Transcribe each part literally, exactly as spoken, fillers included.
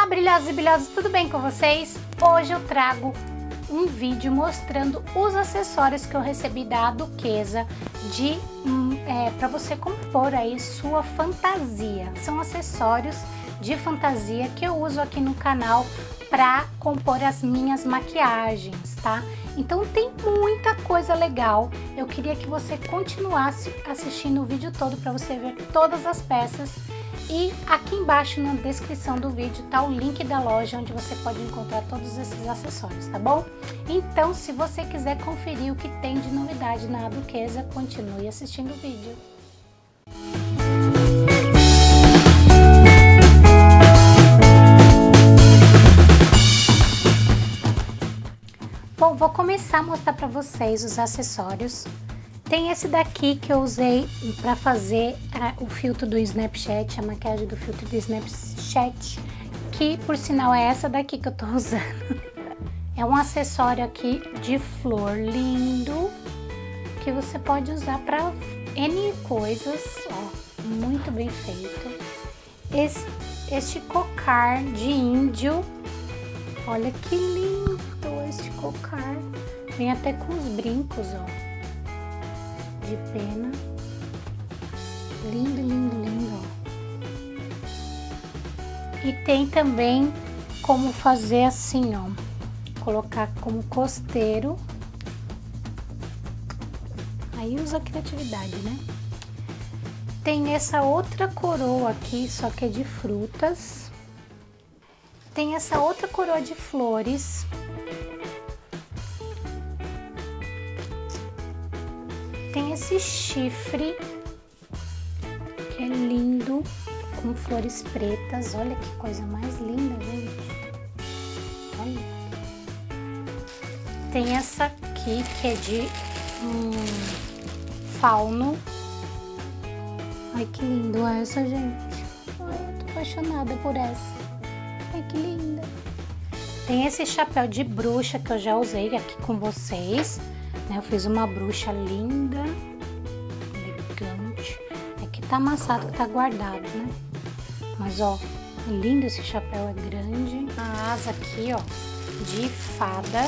brilhosos e brilhosas, tudo bem com vocês? Hoje eu trago um vídeo mostrando os acessórios que eu recebi da Duquesa de hum, é, para você compor aí sua fantasia. São acessórios de fantasia que eu uso aqui no canal para compor as minhas maquiagens, tá? Então tem muita coisa legal. Eu queria que você continuasse assistindo o vídeo todo para você ver todas as peças. E aqui embaixo na descrição do vídeo tá o link da loja onde você pode encontrar todos esses acessórios, tá bom? Então, se você quiser conferir o que tem de novidade na Duquesa, continue assistindo o vídeo. Bom, vou começar a mostrar para vocês os acessórios. Tem esse daqui que eu usei para fazer a, o filtro do Snapchat, a maquiagem do filtro do Snapchat, que por sinal é essa daqui que eu tô usando. É um acessório aqui de flor lindo, que você pode usar para N coisas, ó, muito bem feito. Esse, este cocar de índio, olha que lindo este cocar, vem até com os brincos, ó. De pena, lindo, lindo, lindo, ó. E tem também como fazer assim, ó, colocar como costeiro, aí usa a criatividade, né? Tem essa outra coroa aqui, só que é de frutas. Tem essa outra coroa de flores. Tem esse chifre, que é lindo, com flores pretas. Olha que coisa mais linda, gente. Olha. Tem essa aqui, que é de um fauno. Ai, que lindo essa, gente. Ai, eu tô apaixonada por essa. Ai, que linda. Tem esse chapéu de bruxa que eu já usei aqui com vocês. Eu fiz uma bruxa linda, elegante. Aqui tá amassado, que tá guardado, né? Mas, ó, é lindo esse chapéu, é grande. A asa aqui, ó, de fada.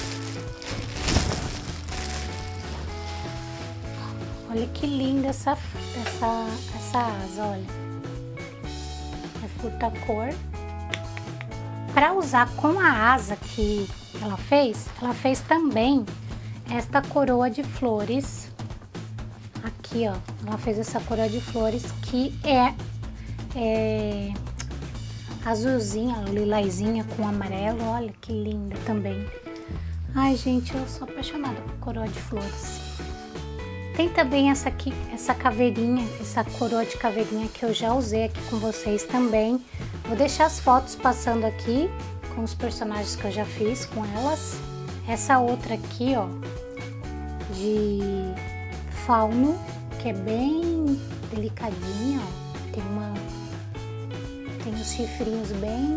Olha que linda essa, essa, essa asa, olha. É furta-cor. Pra usar com a asa que ela fez, ela fez também esta coroa de flores aqui, ó. Ela fez essa coroa de flores que é, é azulzinha, lilazinha com amarelo. Olha que linda também. Ai, gente, eu sou apaixonada por coroa de flores. Tem também essa aqui, essa caveirinha, essa coroa de caveirinha que eu já usei aqui com vocês também. Vou deixar as fotos passando aqui com os personagens que eu já fiz com elas. Essa outra aqui, ó, de fauno, que é bem delicadinha, ó. Tem uma, tem os chifrinhos bem,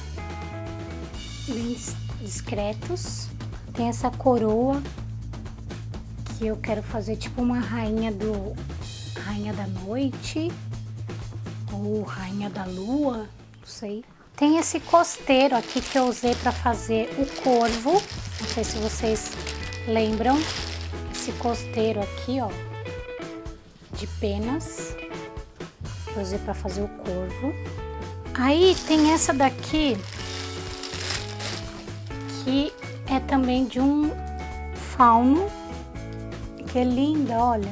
bem discretos. Tem essa coroa que eu quero fazer tipo uma rainha do, rainha da noite ou rainha da lua, não sei. Tem esse costeiro aqui que eu usei para fazer o corvo. Não sei se vocês lembram. Esse costeiro aqui, ó, de penas, que eu usei para fazer o corvo. Aí tem essa daqui, que é também de um fauno, que é linda, olha.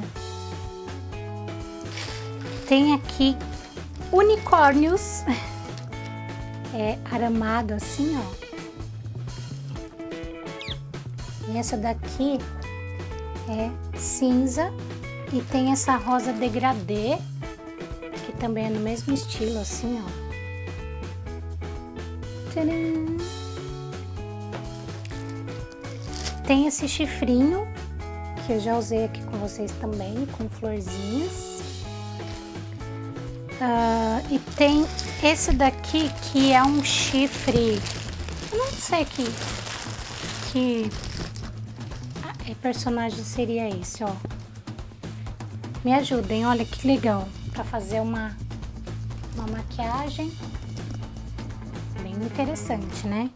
Tem aqui unicórnios, é aramado assim, ó. E essa daqui é cinza e tem essa rosa degradê, que também é no mesmo estilo, assim, ó. Tcharam! Tem esse chifrinho, que eu já usei aqui com vocês também, com florzinhas. Uh, e tem esse daqui, que é um chifre, eu não sei que... que é, personagem seria esse, ó. Me ajudem, olha que legal, para fazer uma, uma maquiagem bem bem interessante, né?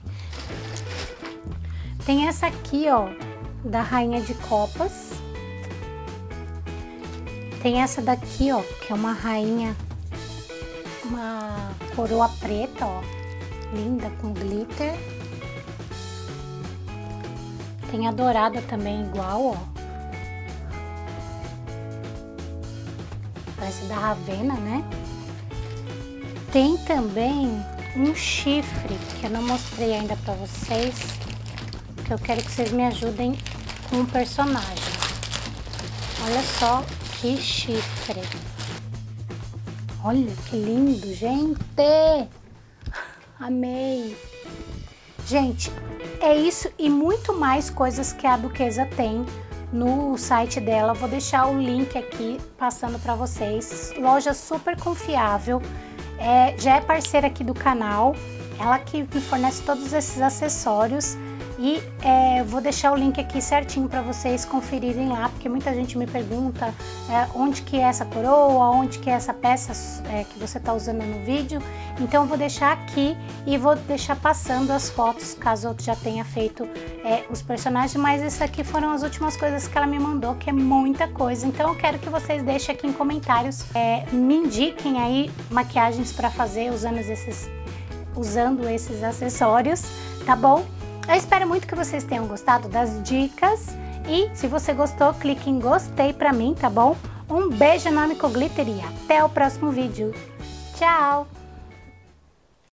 Tem essa aqui, ó, da Rainha de Copas. Tem essa daqui, ó, que é uma rainha, uma coroa preta, ó, linda, com glitter. Tem a dourada também igual, ó. Parece da Ravenna, né? Tem também um chifre, que eu não mostrei ainda pra vocês, que eu quero que vocês me ajudem com o personagem. Olha só que chifre. Olha que lindo, gente. Amei. Gente, é isso e muito mais coisas que a Duquesa tem no site dela. Vou deixar o link aqui passando para vocês. Loja super confiável. É, já é parceira aqui do canal. Ela que me fornece todos esses acessórios. E é, vou deixar o link aqui certinho para vocês conferirem lá, porque muita gente me pergunta é, onde que é essa coroa, onde que é essa peça é, que você está usando no vídeo. Então eu vou deixar aqui e vou deixar passando as fotos, caso eu já tenha feito é, os personagens, mas isso aqui foram as últimas coisas que ela me mandou, que é muita coisa. Então eu quero que vocês deixem aqui em comentários, é, me indiquem aí maquiagens para fazer usando esses, usando esses acessórios, tá bom? Eu espero muito que vocês tenham gostado das dicas e se você gostou, clique em gostei pra mim, tá bom? Um beijo enorme com glitter e até o próximo vídeo. Tchau!